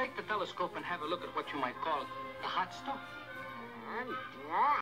Take the telescope and have a look at what you might call the hot stuff.